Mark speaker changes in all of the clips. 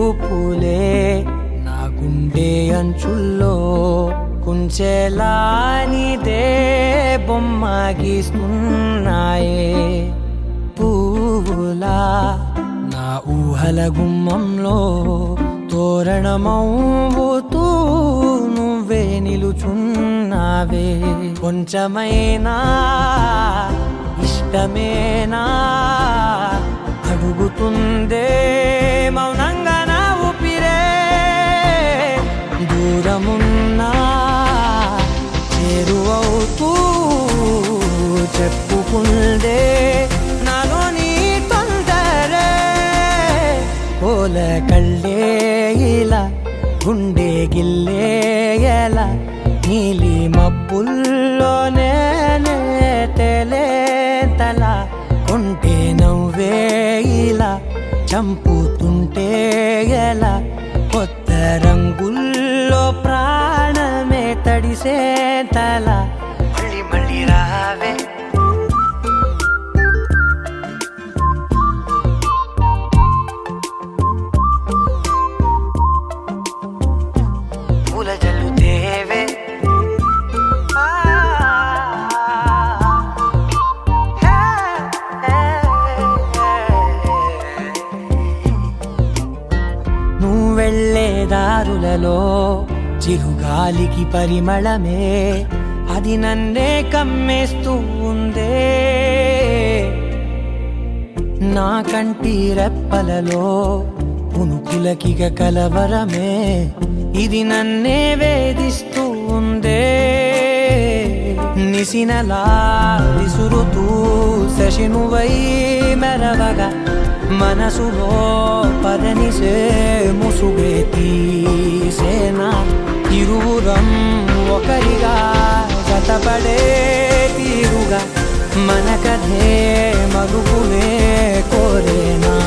Speaker 1: చూపులే నా గుండె అంచుల్లో కుంచెలా నీదే బొమ్మ గీస్తున్నాయే పువ్వులా నా ఊహల గుమ్మంలో తోరణమవుతూ నువ్వే నిలుచున్నావే కొంచెమైనా ఇష్టమేనా అడుగుతుందే మౌనంగా నా ఊపిరే దూరమున్నా చేరువవుతూ చెప్పుకుందే నాలో నీ తొందరే పోల కళ్ళే ఇలా గుండె గిల్లే ఎలా నీలి మబ్బుల్లోనే తేలేంతల కొంటే నవ్వే ఇలా చంపుతుంటే ఎలా కొత్త రంగుల్లో ప్రాణమే తడిసే తల మళ్ళీ మళ్ళీ రావే పూల జల్లుతేవే నువ్వు వెళ్ళే దారులలో చిరుగాలికి పరిమళమే అది నన్నే కమ్మేస్తూ ఉందే నా కంటి రెప్పలలో పునుకులకిగ కలవరమే ఇది నన్నే వేధిస్తూ ఉందే నిసినలా విసురుతూ శశినువై మెరవగా మనసులో పదనిసే ముసుగే తీసేనా ఇరువురం ఒకరిగా జతపడే తీరుగా మన కథే మరుగునే కోరేనా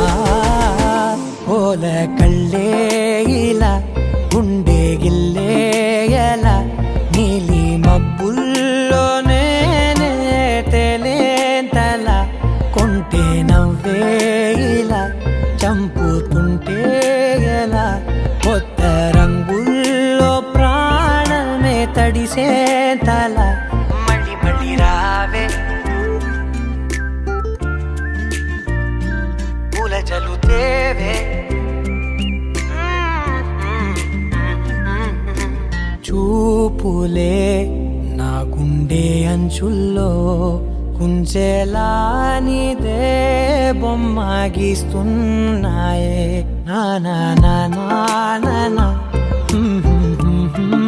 Speaker 1: పోల కళ్ళే ఇలా గుండె గిల్లే ఎలా నీలి మబ్బుల్లోనే తేలేంతల కొంటే నవ్వే ఇలా చంపుతుంటే ఎలా కొత్త రంగుల్లో ప్రాణమే తడిసే తల మళ్ళీ మళ్ళీ రావే పూల జల్లుతేవే చూపులే నా గుండె అంచుల్లో కుంచెలా నీదే బొమ్మ గీస్తున్నాయే నా నా నా నా నా